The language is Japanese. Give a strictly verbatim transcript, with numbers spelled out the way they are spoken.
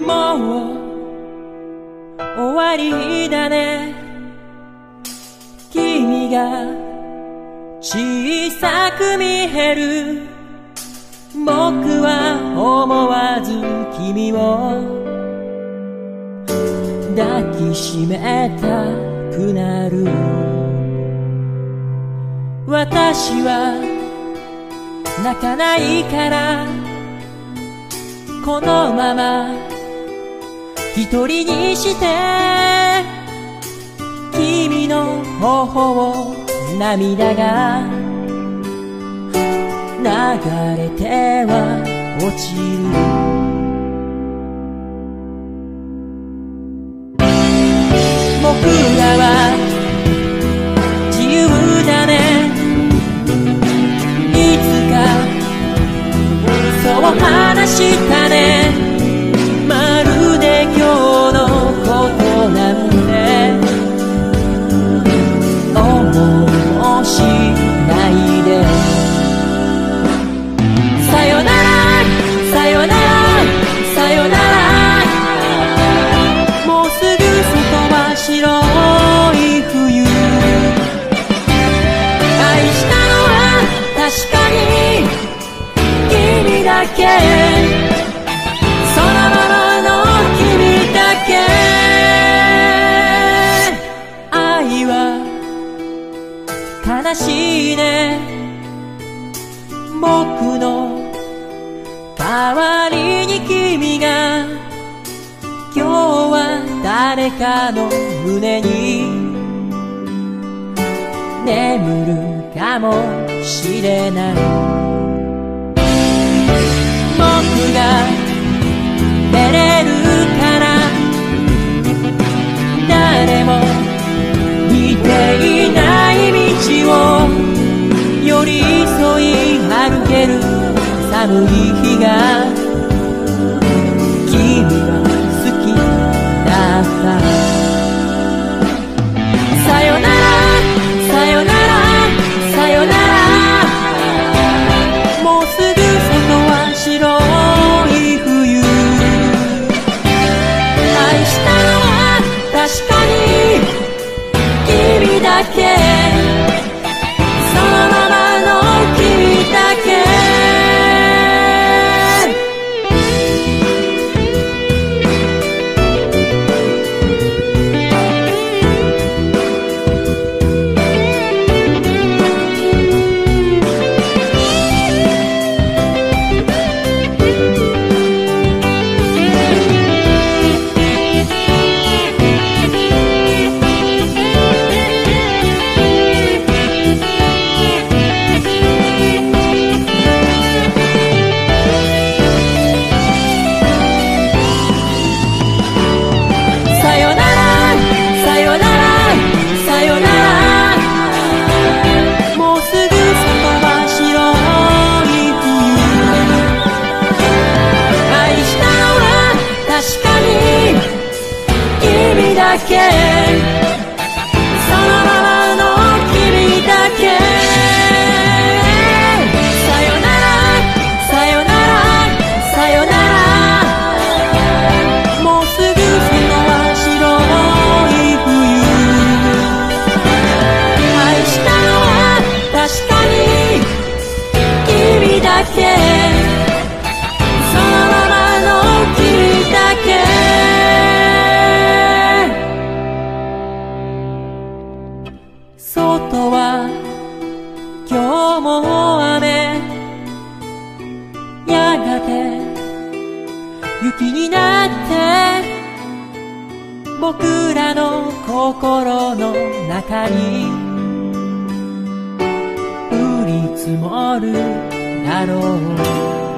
もう終わりだね。君が小さく見える。僕は思わず君を抱きしめたくなる。私は泣かないからこのまま一人にして君の頬を涙が流れては落ちる。僕らは自由だね。いつかそう話したね。まるで今日のことなんて思いもしないで。さよならさよならさよなら。もうすぐ外は白い冬。愛したのは確かに君だけ。そのままの君だけ。愛は悲しいね。僕の代わりに君が今日は誰かの胸に眠るかもしれない。僕が寝れるから誰も見ていない道を寄り添い歩ける。寒い日が君は好きだった。さよならさよならさよなら。もうすぐ外は白い冬。愛したのは確かに君だけ。そのままの君だけ。そのままの君だけ。さよならさよならさよなら。もうすぐ外は白い冬。愛したのは確かに君だけ。そのままの君だけ。外は今日も雨。やがて雪になって僕らの心の中に降り積もるだろう。